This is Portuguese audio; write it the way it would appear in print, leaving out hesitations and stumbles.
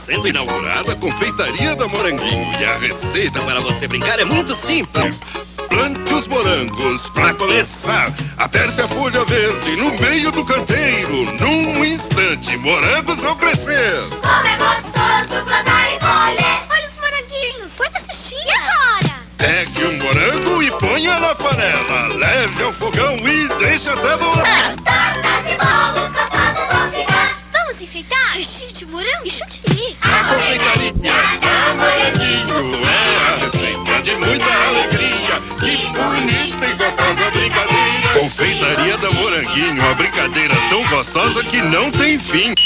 sendo inaugurada a confeitaria da Moranguinho. E a receita para você brincar é muito simples. Plante os morangos. Para começar, aperte a folha verde no meio do canteiro. Num instante, morangos vão crescer. Como é gostoso plantar e colher. Olha os moranguinhos. Quanta cestinha. E agora? Pegue um morango e ponha na panela. Leve ao fogão e deixe até dourar. Tortas e bolos gostosos vão ficar. Vamos enfeitar? Recheio de morango e chantilly. A confeitaria da Moranguinho é a receita de muita alegria. Que bonita e gostosa brincadeira. Confeitaria da Moranguinho, a brincadeira tão gostosa que não tem fim.